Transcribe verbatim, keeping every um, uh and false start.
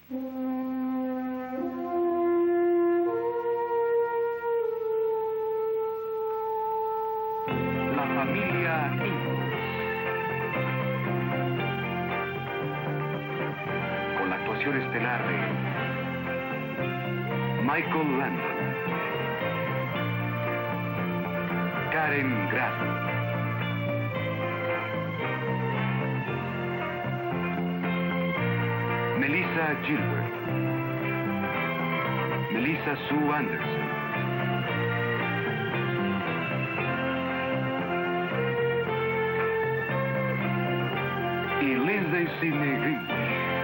La familia Ingalls. Con la actuación estelar de Michael Landon, Karen Grassley, Melissa Gilbert, Melissa Sue Anderson, y Lindsay Sidney Green.